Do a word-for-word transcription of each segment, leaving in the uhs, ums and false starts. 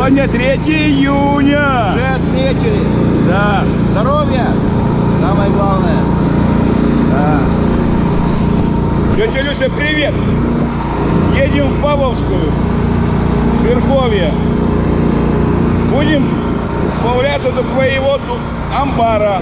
Сегодня третье июня. Уже отметили. Да. Здоровье. Самое главное. Да. Тетя Люся, привет. Едем в Павловскую, в Верховье. Будем сплавляться до твоего амбара.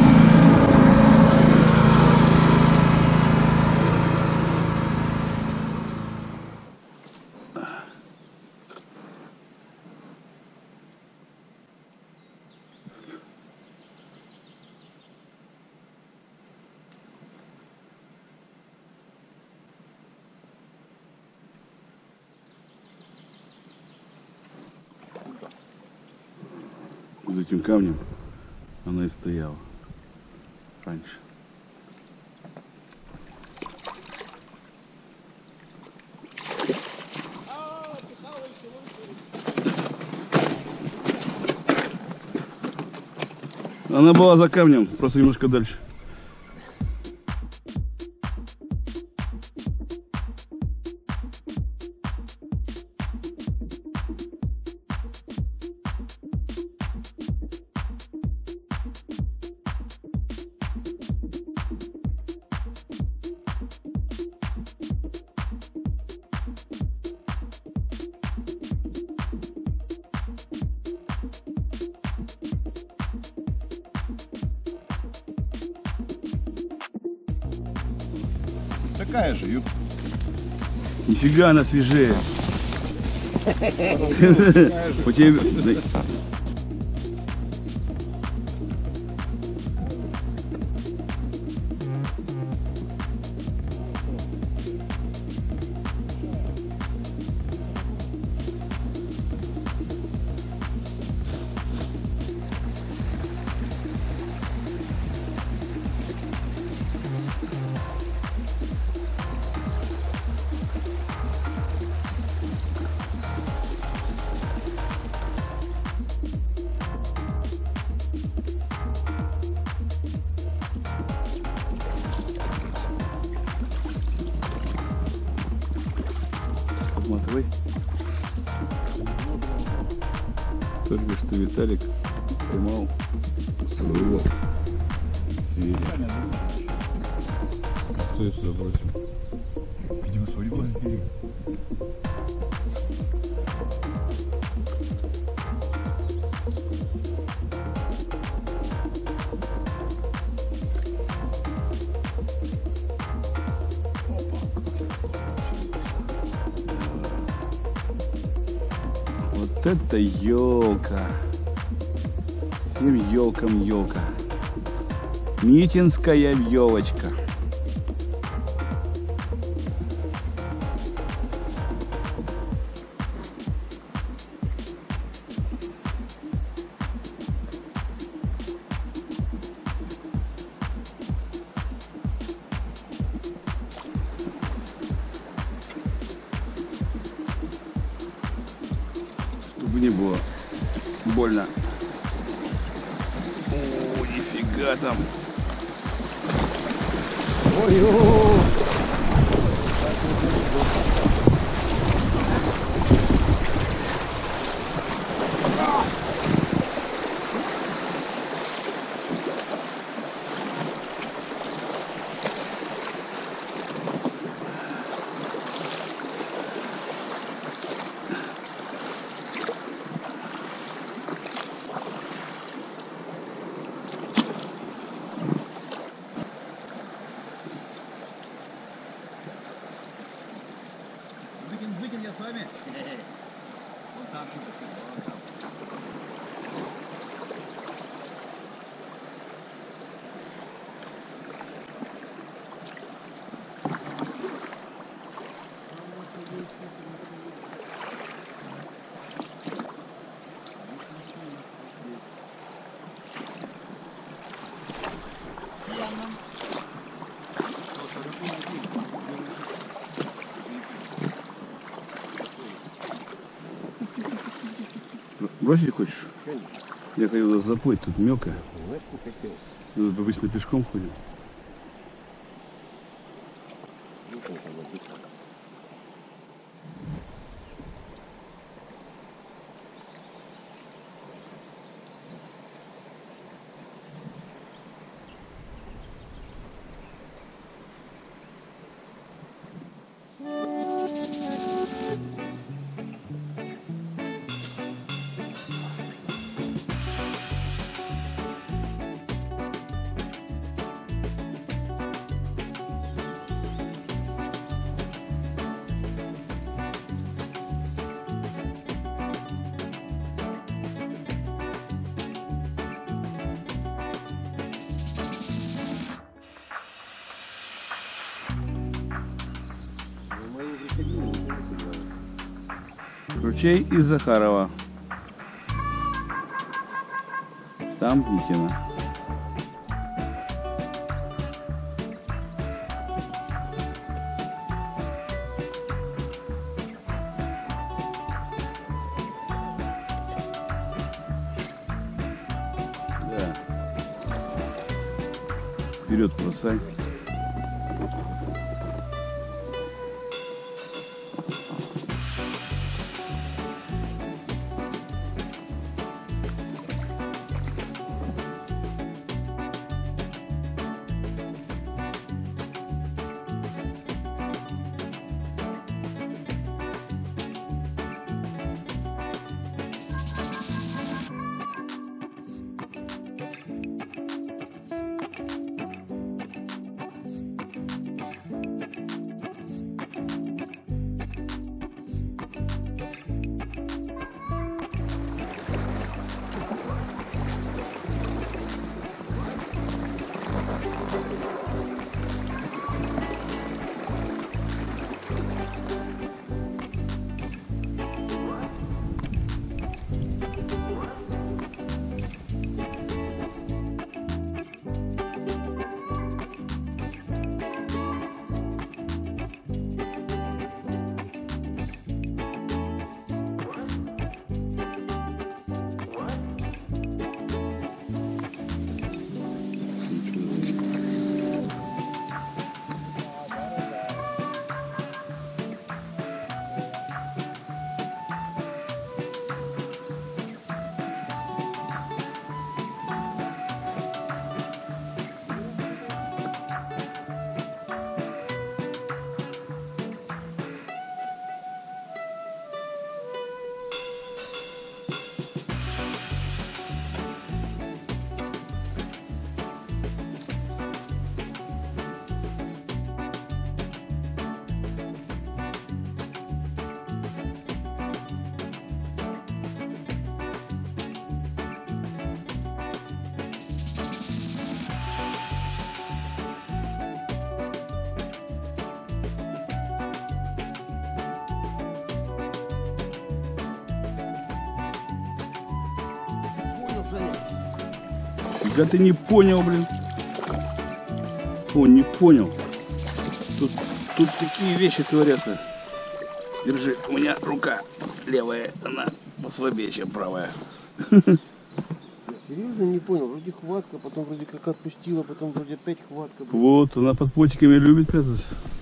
За этим камнем она и стояла раньше. Она была за камнем, просто немножко дальше. Такая же юбка. Нифига она свежее. У тебя... Смотри. Только что Виталик поймал своего зверя. Кто ее сюда бросил? Видимо, свалил с берега. Вот это елка. Всем елкам елка. Митинская елочка. Чтобы не было больно. О, нифига там. Ой-ой-ой. Выкинь я с вами. Вон там щука. Бросить хочешь? Я хотел заплыть, тут мелко. Ну, обычно пешком ходим. Ручей из Захарова. Там Митино. Да. Вперед бросай. Да ты не понял, блин. Он не понял. Тут, тут такие вещи творятся. Держи, у меня рука левая, она послабее, чем правая. Серьезно не понял, вроде хватка, потом вроде как отпустила, потом вроде опять хватка. Вот, она под плотиками любит прятаться.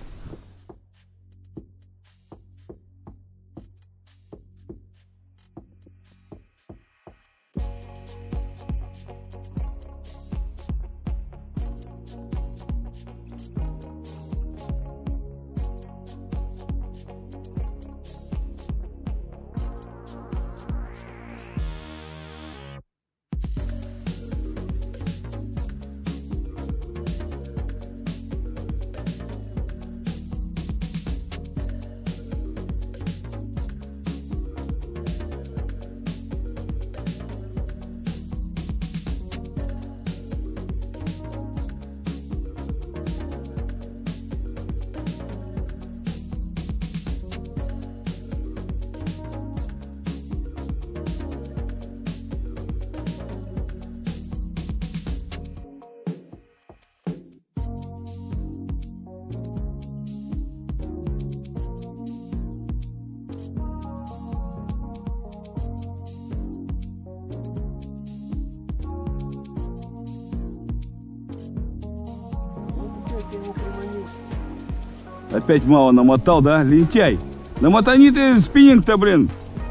Опять мало намотал, да? Лентяй. Намотани ты спиннинг-то, блин.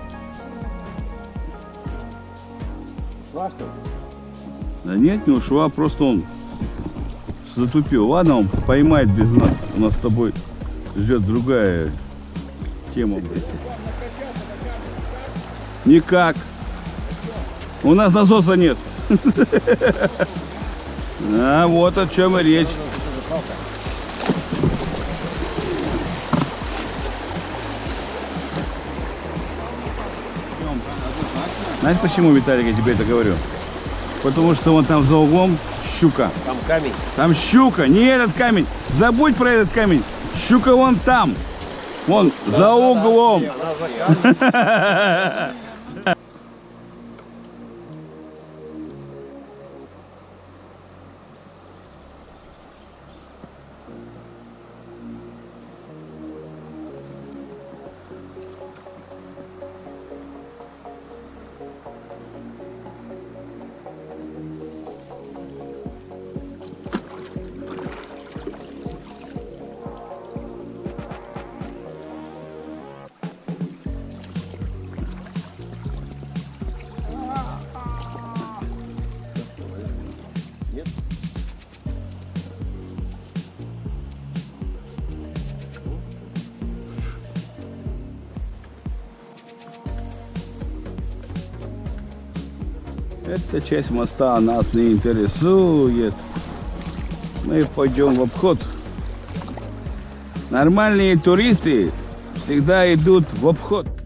Ушла, что ли? Да нет, не ушла, просто он затупил. Ладно, он поймает без нас. У нас с тобой ждет другая тема, блин. Никак. У нас насоса нет. А вот о чем и речь. Знаешь почему, Виталик, я тебе это говорю? Потому что вон там за углом щука. Там камень. Там щука, не этот камень. Забудь про этот камень. Щука вон там. Вон, за углом. Эта часть моста нас не интересует. Мы пойдем в обход. Нормальные туристы всегда идут в обход.